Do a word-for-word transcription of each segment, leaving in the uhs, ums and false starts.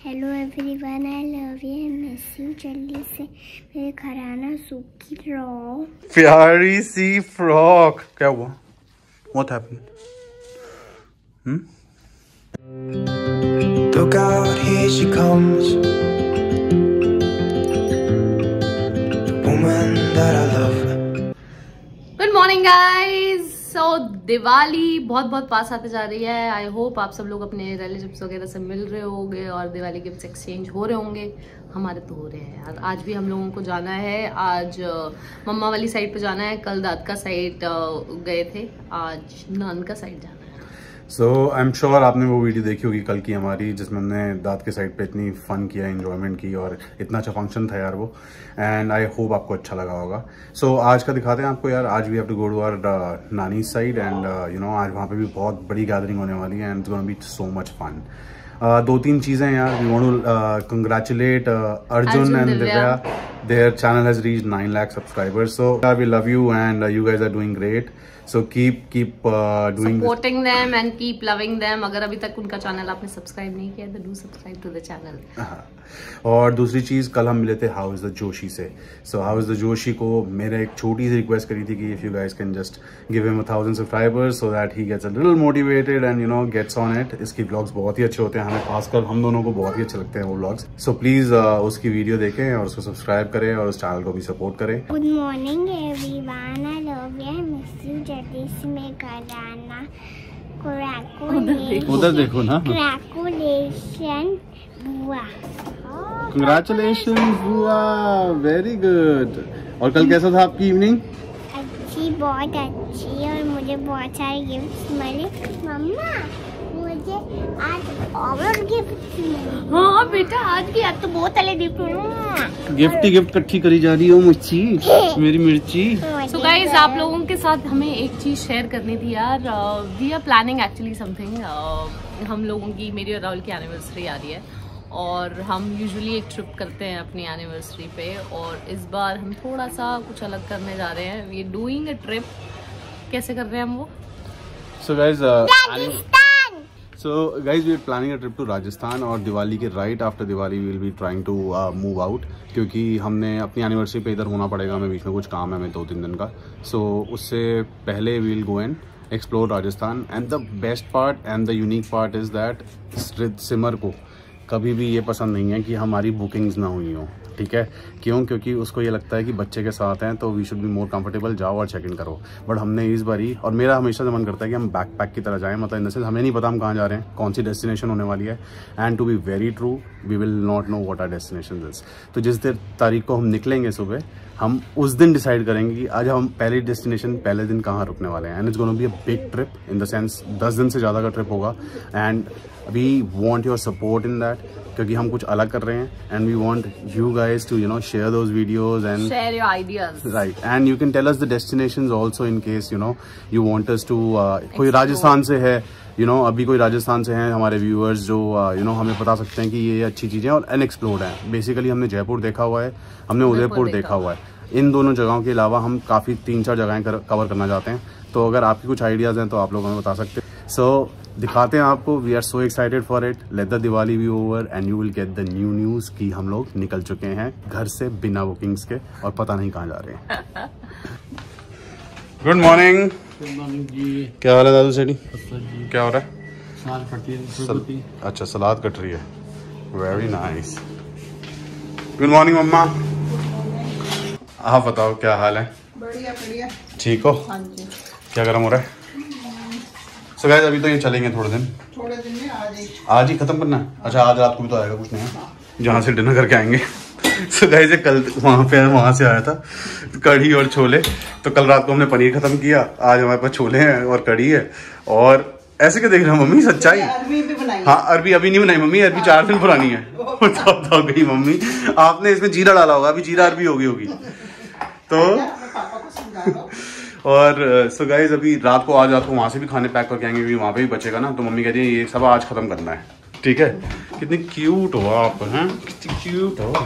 Hello everyone, I love you, I miss you. जल्दी से मेरे घर आना, सूखी फ्रॉक, प्यारी सी फ्रॉक। क्या हुआ? What happened? Hmm? Look out, here she comes, the woman that I love. Good morning guys. So Diwali बहुत बहुत पास आते जा रही है। आई होप आप सब लोग अपने रिलेटिव्स वगैरह से मिल रहे होंगे और दिवाली गिफ्ट्स एक्सचेंज हो रहे होंगे। हमारे तो हो रहे हैं यार। आज भी हम लोगों को जाना है। आज मम्मा वाली साइड पे जाना है, कल दाद का साइड गए थे, आज नान का साइड जाना है। सो आई एम श्योर आपने वो वीडियो देखी होगी कल की हमारी, जिसमें हमने दाद के साइड पे इतनी फन किया, एंजॉयमेंट की और इतना अच्छा फंक्शन था यार वो। एंड आई होप आपको अच्छा लगा होगा। सो so, आज का दिखाते हैं आपको यार। आज we have to go to our nani side and you know आज वहाँ पे भी बहुत बड़ी गैदरिंग होने वाली है and it's gonna be so much fun. दो तीन चीजें यार। We want to congratulate Arjun and Divya. Their channel has reached nine lakh subscribers, so we love you and you guys are doing great. So keep keep uh, doing supporting this. them and keep loving them. अगर अभी तक उनका channel आपने subscribe नहीं किया तो do subscribe to the channel. और दूसरी चीज, कल हम मिले थे हाउ इज द जोशी से। So how is the Joshi को मेरे एक छोटी सी रिक्वेस्ट करी थी कि if you guys can just give him a thousand subscribers so that he gets a little motivated and you know gets on it. इसकी व्लॉग्स बहुत ही अच्छे होते हैं, हमें खासकर हम दोनों को बहुत ही अच्छे लगते हैं वो व्लॉग्स। सो प्लीज उसकी वीडियो देखें और उसको सब्सक्राइब करें और उस चैनल को भी सपोर्ट करें। Good morning everyone, I love you, I miss you. जल्दी से मेरे घर आना। उधर देखो ना। कंग्रेचुलेशन बुआ। कंग्रेचुलेशन बुआ, वेरी गुड। और कल कैसा था आपकी इवनिंग? अच्छी, बहुत अच्छी, और मुझे बहुत सारे गिफ्ट्स मिले। मम्मा मुझे आज और गिफ्ट मिले। हाँ बेटा, आज की आज तो बहुत सारे गिफ्ट। गिफ्ट ही गिफ्ट इकट्ठी करी जा रही हो मुझी, मेरी मिर्ची। सो गाइस, आप लोगों के साथ हमें एक चीज शेयर करनी थी यार। We are planning actually something. हम लोगों की, मेरी और राहुल की एनिवर्सरी आ रही है और हम यूजुअली एक ट्रिप करते हैं अपनी एनिवर्सरी पे, और इस बार हम थोड़ा सा कुछ अलग करने जा रहे हैं। We are doing a trip. कैसे कर रहे हैं हम वो? So guys So guys, we are planning a trip to Rajasthan और दिवाली के right after Diwali we will be trying to uh, move out, क्योंकि हमने अपनी एनिवर्सरी पे इधर होना पड़ेगा। हमें बीच में कुछ काम है, हमें दो तीन दिन का। सो so, उससे पहले we will go and explore Rajasthan. And the best part and the unique part is that Simar को कभी भी ये पसंद नहीं है कि हमारी बुकिंग्स ना हुई हो। ठीक है, क्यों? क्योंकि उसको ये लगता है कि बच्चे के साथ हैं तो we should be more comfortable, जाओ और चेक इन करो। बट हमने इस बारी, और मेरा हमेशा से मन करता है कि हम बैक पैक की तरह जाएं, मतलब इन द सेंस हमें नहीं पता हम कहाँ जा रहे हैं, कौन सी डेस्टिनेशन होने वाली है। And to be very true, we will not know what are destination is. तो जिस दिन तारीख को हम निकलेंगे सुबह, हम उस दिन डिसाइड करेंगे कि आज हम पहली डेस्टिनेशन पहले दिन कहाँ रुकने वाले हैं। And it's gonna be a big trip in the sense दस दिन से ज़्यादा का ट्रिप होगा। And we want your support in that, क्योंकि हम कुछ अलग कर रहे हैं। And we want you guys to you know share those videos and share your ideas, right. And you can tell us the destinations also in case you know you want us to. कोई राजस्थान से है, you know अभी कोई राजस्थान से हैं हमारे viewers जो you know हमें बता सकते हैं कि ये अच्छी चीज़ें और अनएक्सप्लोर्ड है। बेसिकली हमने जयपुर देखा हुआ है, हमने उदयपुर देखा हुआ है। इन दोनों जगहों के अलावा हम काफ़ी तीन चार जगहें कवर करना चाहते हैं। तो अगर आपकी कुछ आइडियाज़ हैं तो आप लोग हमें बता सकते हैं। सो so, दिखाते हैं आपको। We are so excited for it. Let the Diwali be over and you will get the new news कि हम लोग निकल चुके हैं घर से बिना बुकिंग्स के और पता नहीं कहाँ जा रहे हैं। Good morning. Good morning ji. क्या हाल है दादू सेठी? क्या हो रहा है? सलाद कट रही है। सल... अच्छा, सलाद कट रही है, वेरी नाइस। गुड मॉर्निंग मम्मा। आप बताओ क्या हाल है? बढ़िया बढ़िया। ठीक हो? हाँ जी। क्या गर्म हो रहा है? सो so गाइस, अभी तो ये चलेंगे थोड़े दिन। थोड़े दिन में आज ही आज ही खत्म करना है? अच्छा, आज रात को भी तो आएगा कुछ नहीं है, जहाँ से डिनर करके आएंगे। सो so गाइस, कल वहाँ पे वहाँ से आया था कढ़ी और छोले। तो कल रात को हमने पनीर खत्म किया, आज हमारे पास छोले हैं और कढ़ी है। और ऐसे क्या देख रहे हो मम्मी? सच्चाई। अरबी भी बनाई। हाँ, अरबी अभी नहीं बनाई मम्मी, अरबी चार दिन पुरानी है। तो गई मम्मी, आपने इसमें जीरा डाला होगा, अभी जीरा अरबी होगी होगी तो। और सो so गाइज, अभी रात को आज रात को वहाँ से भी खाने पैक करके आएंगे, क्योंकि वहाँ पे भी बचेगा ना। तो मम्मी कहती है ये सब आज खत्म करना है। ठीक है, कितनी क्यूट हो आप हैं, कितनी क्यूट हो।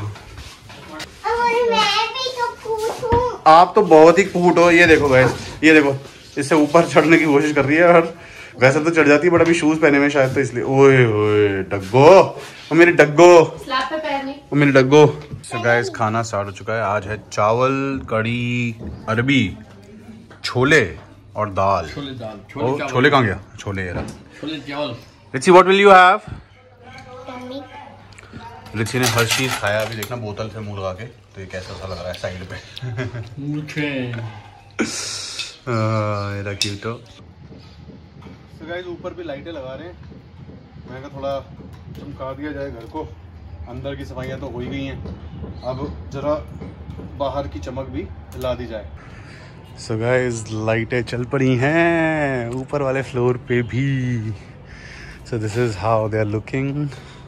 मैं भी तो क्यूट हूँ। आप तो बहुत ही क्यूट हो। ये देखो गाइज, ये देखो, इससे ऊपर चढ़ने की कोशिश कर रही है और वैसे तो चढ़ जाती है बट अभी शूज पहने में शायद तो इसलिए। ओए ओए डग्गो, ओ मेरे डग्गो, स्लैब पे पैर नहीं। ओ मेरे डग्गो। सो गाइस खाना स्टार्ट हो चुका है। आज है चावल, कड़ी, अरबी, छोले और दाल। छोले दाल, ओ, छोले चावल। छोले कहाँ गया? छोले ये रहा। छोले चावल। Richie what will you have? Tummy Richie ने हर चीज खाया। अभी देखना बोतल से मुंह लगा के तो ये कैसा सा लग रहा है साइड पे। मुझे मेरा क्यूट हो। तो गाइस ऊपर भी लाइटें लगा रहे हैं। मैं कहा थोड़ा चमका दिया जाए घर को। अंदर की सफाइयाँ तो हो ही गई हैं, अब जरा बाहर की चमक भी ला दी जाए। सो गाइस लाइटें चल पड़ी हैं ऊपर वाले फ्लोर पे भी। So this is how they are looking.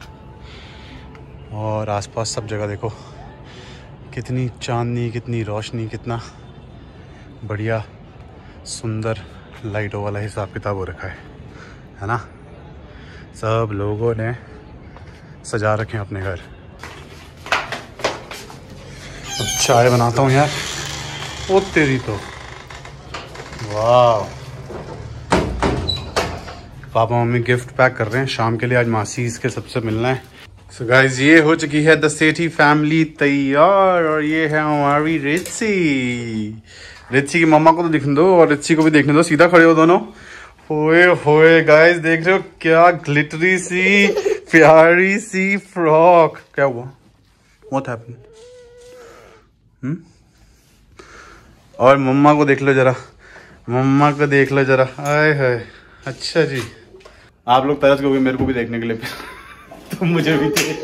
और आसपास सब जगह देखो कितनी चांदनी, कितनी रोशनी, कितना बढ़िया सुंदर लाइटों वाला हिसाब किताब हो रखा है, है ना। सब लोगों ने सजा रखे हैं अपने घर। अब चाय बनाता हूँ यार। ओ तेरी तो वाह। पापा मम्मी गिफ्ट पैक कर रहे हैं शाम के लिए। आज मासी इसके सबसे मिलना है। सो so गाइज ये हो चुकी है द सेठी फैमिली तैयार। और ये है हमारी रिची। रिची की मम्मा को तो दिखने दो और रिची को भी देखने दो। सीधा खड़े हो दोनों। होए होए गाइस देख रहे हो क्या ग्लिटरी सी प्यारी सी फ्रॉक। क्या हुआ? What happened? हम्म और मम्मा को देख लो जरा, मम्मा को देख लो जरा। आए हाय। अच्छा जी आप लोग तरस गए मेरे को भी देखने के लिए। तो मुझे भी दे।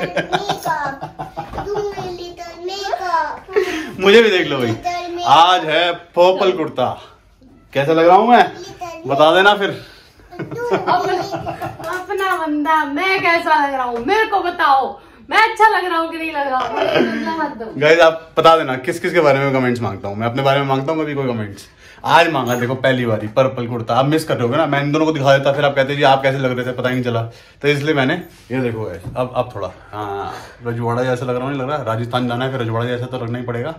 मुझे भी देख लो भाई। आज है पर्पल कुर्ता। कैसा लग रहा हूँ मैं? बता देना फिर। अपना, अपना बंदा मैं कैसा लग रहा हूँ मेरे को बताओ। मैं अच्छा लग रहा हूँ कि नहीं लग रहा हूँ? गाइस आप बता देना किस किस के बारे में कमेंट्स मांगता हूँ। मैं अपने बारे में मांगता हूँ कभी कोई कमेंट्स। आज मांगा देखो पहली बारी पर्पल कुर्ता। आप मिस कर रहे होगे ना, मैं इन दोनों को दिखा देता फिर आप कहते जी आप कैसे लग रहे थे पता ही नहीं चला। तो इसलिए मैंने ये देखो गाइस अब अब थोड़ा हाँ रजवाड़ा जैसा लग रहा हूँ। नहीं लग रहा? राजस्थान जाना है फिर रजवाड़ा जैसा तो लगना ही पड़ेगा।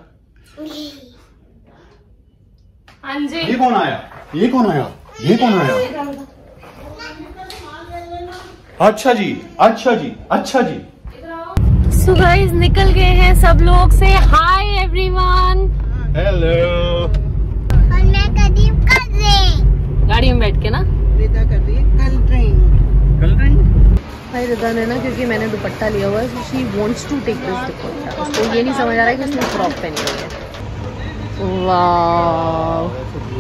हाँ जी। ये कौन आया? ये कौन आया? ये कौन आया? अच्छा जी, अच्छा जी, अच्छा जी। सो गाइस निकल गए हैं सब लोग से। Hi everyone. हेलो। और मैं कदीम कर रही गाड़ी में बैठ के ना रिदा कर रही है कल ट्रेन। कल ड्रिंक भाई रिदा ने ना क्योंकि मैंने दुपट्टा लिया हुआ है she wants to take this dupatta. उसको ये नहीं समझ आ रहा है कि उसने फ्रॉक पहनी हुई है। वाह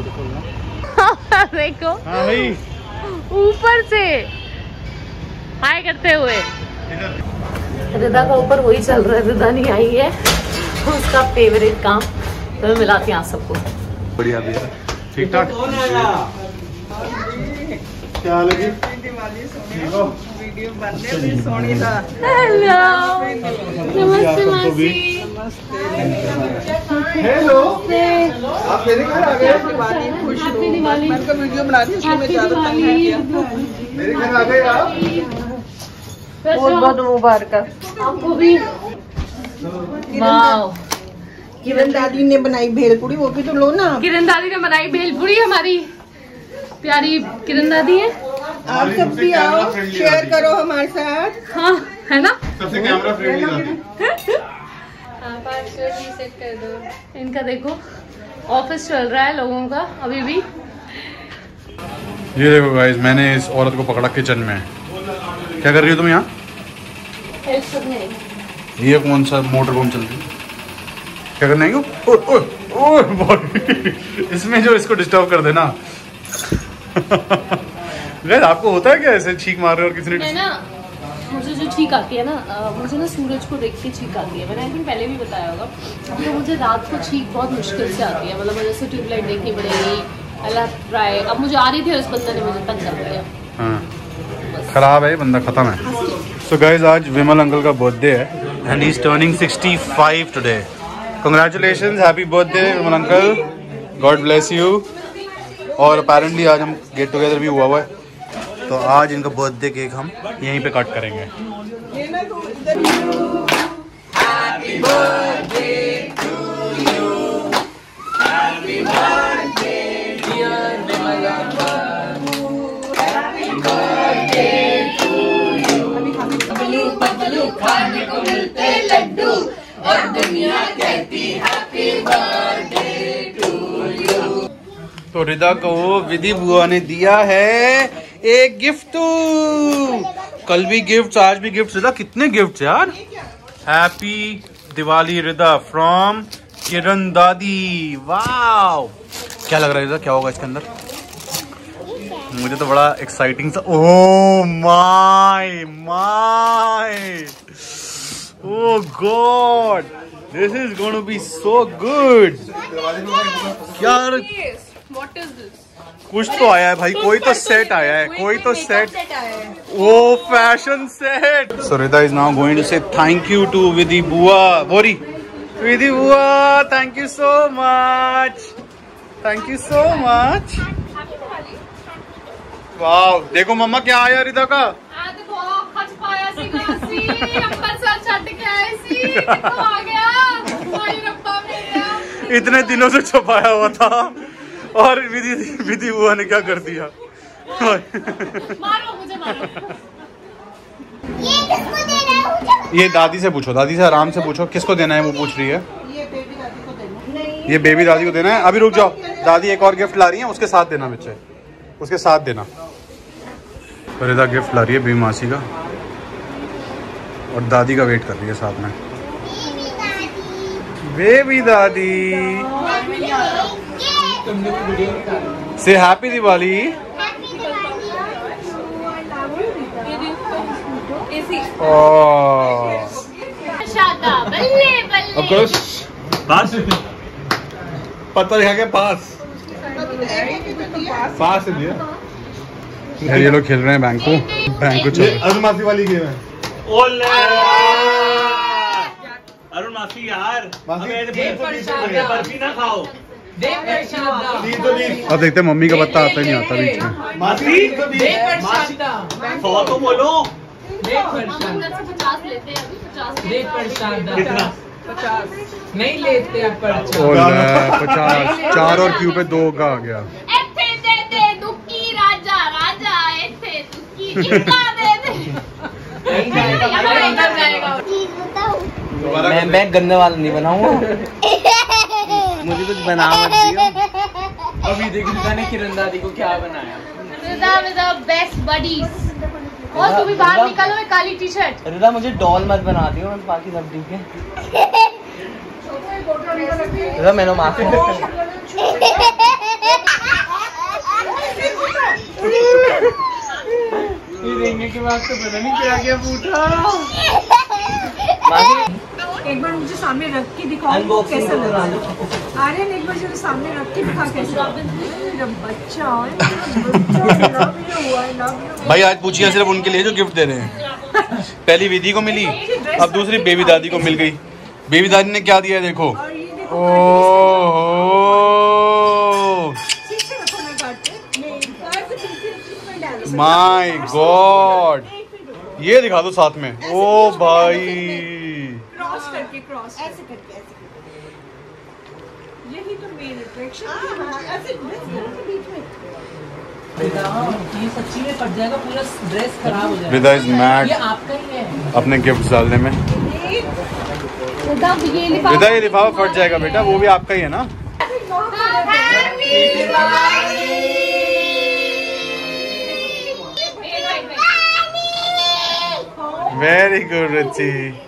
देखो हाँ भाई ऊपर से हाय करते हुए। रिदा का ऊपर वही चल रहा है। रिदा नहीं आई है उसका फेवरेट काम। तो मैं मिलाती हूँ आप सबको। बढ़िया भैया ठीक ठाक। क्या लगी? वीडियो बनने में सोनी था। हेलो नमस्ते मासी। हेलो आप मेरे घर आ गए। दिवाली खुश हो। दिवाली। मैंने कहा वीडियो बना दी उसमें मैं ज्यादा तंग नहीं किया। मेरे घर आ गए आप। बहुत बहुत मुबारक। आपको भी। वाह किरण दादी ने बनाई भेलपुरी वो भी तो लो ना। किरण दादी ने बनाई भेलपुरी। हमारी प्यारी किरण दादी है। आप सब भी आओ शेयर करो हमारे साथ। हाँ है ना। सबसे कैमरा फ्रेंडली दादी। सेट कर दो। इनका देखो ऑफिस चल रहा है लोगों का अभी भी। ये देखो गाइस मैंने इस औरत को पकड़ा किचन में। क्या कर रही हो तुम यहाँ? हेल्प करने आई। ये कौन सा मोटर कौन चल रही है? क्या करना है? ओ, ओ, ओ, ओ, इसमें जो इसको डिस्टर्ब कर देना। गाइस आपको होता है क्या ऐसे छींक मार रहे हो और किसी ने? है ना मुझे जो छींक आती है ना आ, मुझे ना सूरज को देख के छींक आती है। मैंने आई थिंक पहले भी बताया होगा। तो मुझे रात को छींक बहुत मुश्किल से आती है। मतलब मुझे से ट्यूबलाइट देखनी पड़ेगी। अल्लाह ट्राई। अब मुझे आ रही थी और इस बंदे ने मुझे तंग कर दिया। हाँ खराब है बंदा, खत्म है। सो गाइस आज विमल अंकल का बर्थडे है and he is turning sixty five today. Congratulations, happy birthday Vimal uncle, God bless you. और अपेरेंटली आज हम गेट टुगेदर भी हुआ हुआ है तो आज इनका बर्थडे केक हम यहीं पे कट करेंगे। चालू, खाने को मिलते लड्डू और दुनिया कहती हैप्पी बर्थडे टू यू। तो रिदा को विधि बुआ ने दिया है एक गिफ्ट। कल भी गिफ्ट, आज भी गिफ्ट। रिदा कितने गिफ्ट यार। हैप्पी दिवाली रिदा फ्रॉम किरण दादी। वाव, क्या लग रहा है रिदा, क्या होगा इसके अंदर? मुझे तो बड़ा एक्साइटिंग सा। Oh my my, oh God, this is going to be so good. क्या What is this? कुछ तो आया है भाई, कोई तो सेट आया है, कोई तो सेट। वो fashion set. So Rida is now going to say thank you to Vidhi बुआ। बोरी, विधि बुआ, thank you so much, thank you so much. Wow, देखो मम्मा क्या आया रिदा का। इतने दिनों से छुपाया हुआ था और विधि विधि बुआ ने क्या कर दिया। मारो मुझे, मारो। ये किसको देना है मुझे? ये दादी से पूछो, दादी से आराम से पूछो किसको देना है, वो पूछ रही है। ये बेबी दादी को देना। ये बेबी दादी को देना है। अभी रुक जाओ, दादी एक और गिफ्ट ला रही है, उसके साथ देना बच्चे, उसके साथ देना। रिदा गिफ्ट ला रही है बेबी मासी का और दादी का वेट कर रही है साथ में। बेबी दादी से हैप्पी दिवाली। पास पत्ता दिखा के पास पास दिया। ये लोग खेल रहे हैं बैंको बैंको चल अरुण मासी वाली गेम है। अरुण मासी यार, बर्फी ना खाओ। अब देखते हैं मम्मी का पत्ता आता ही नहीं आता बीच में। मासी सौ तो बोलो। पचास लेते हैं अभी, पचास कितना? पचास नहीं लेते अब पर्चा। पचास, चार और क्यू पे दो का आ गया। एथे दे दे दुक्की राजा राजा, एथे दुक्की इनका दे दे। इधर जाएगा। मैं मैं गंदे वाला नहीं बनाऊंगा। मुझे कुछ बना मत दियो। अभी देख रिदा ने किरण दादी को क्या बनाया। Rida with the best buddies. और तू भी बाहर निकलो में काली टी शर्ट। रिदा मुझे डॉल मत बना दियो, बाकी सब ठीक है। रिदा मैंने माफी। ये देखने के बाद तो पता नहीं क्या क्या पूछा। एक बार मुझे सामने रख के दिखाओ कैसा लगा। आर्यन एक बार मुझे सामने रख के दिखा कैसा। मेरा बच्चा भाई आज पूछिए सिर्फ उनके लिए जो गिफ्ट दे रहे हैं। पहली विधि को मिली, अब दूसरी बेबी दादी को मिल गई। बेबी दादी ने क्या दिया है देखो। ओह माय गॉड, ये दिखा दो साथ में। ओ भाई, क्रॉस करके क्रॉस ऐसे करके ऐसे करके। यही तो मेन अट्रैक्शन है। ऐसे बीच में ये सच्ची में फट जाएगा, पूरा ड्रेस खराब हो जाएगा। Rida is mad. ये आपका ही है अपने गिफ्ट डालने में। रिदा ये लिफाफा फट जाएगा बेटा, वो भी आपका ही है ना। Very good Ruchi.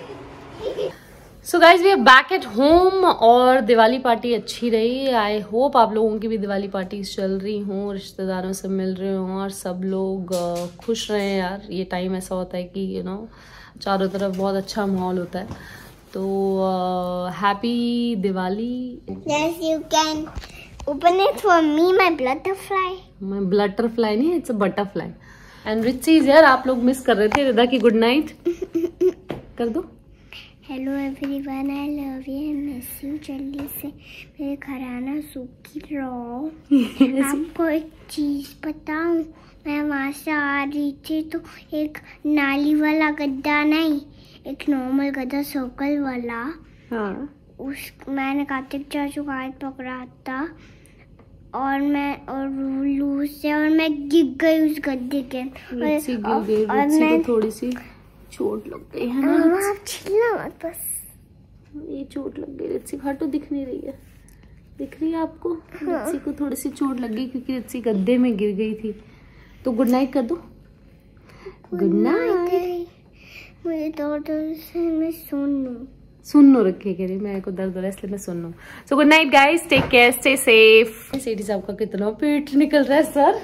So guys we are back at home और दिवाली पार्टी अच्छी रही। आई होप आप लोगों की भी दिवाली पार्टीज चल रही हों, रिश्तेदारों से मिल रहे हों और सब लोग uh, खुश रहें यार। ये टाइम ऐसा होता है कि यू नो चारों तरफ बहुत अच्छा माहौल होता है। तो happy Diwali. Yes, you can open it for me, my butterfly. मैं बटरफ्लाई नहीं, it's a butterfly. And rich cheese यार, आप लोग मिस कर रहे थे रिदा की गुड नाइट। कर दो। Hello everyone, I love you, miss you. जल्दी से मेरे घर आना, सूखी रहो। आपको एक चीज बताऊं, मैं वहाँ से आ रही थी तो एक नाली वाला गद्दा नहीं, एक नॉर्मल गद्दा सर्कल वाला। हाँ। उस मैंने कार्तिक चाचू का हाथ पकड़ा था और मैं और लूज से और मैं गिर गई उस गद्दे के। और, रुचि गिर गई, और रुचि मैं को थोड़ी सी चोट लग गई है ना। मम्मा आप छिलना मत बस। ये चोट लग गई रित्सी, घाटो दिख नहीं रही है, दिख रही है आपको? हाँ। रित्सी को थोड़ी सी चोट लग गई क्योंकि रित्सी गद्दे में गिर गई थी। तो गुड नाइट कर दो। Good night. मुझे दर्द से मैं सुन लूं। सुन लो रखे कह रही मेरे को दर्द हो रहा है इसलिए मैं सुन लूं। So good night guys, take care, stay safe. Sethi साहब का कितना पेट निकल रहा है सर।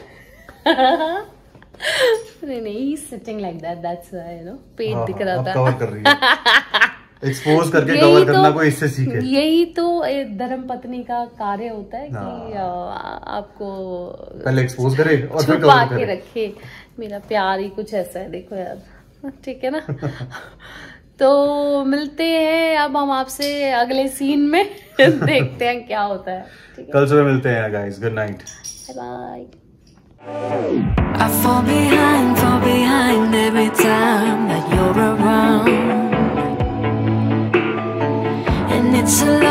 अरे नहीं, sitting like that, that's why you know पेट हाँ, दिख रहा था। कवर कर रही है। एक्सपोज करके कवर करना, कोई इससे सीखे। यही तो धर्म पत्नी का कार्य होता है कि आपको पहले एक्सपोज करे और फिर छुपा कवर के करे। रखे। मेरा प्यार ही कुछ ऐसा है, देखो यार, ठीक है ना। तो मिलते हैं अब हम आपसे अगले सीन में। देखते हैं क्या होता है, ठीक है? कल सुबह मिलते हैं guys, good night, bye. I fall behind, fall behind every time that you're around, and it's a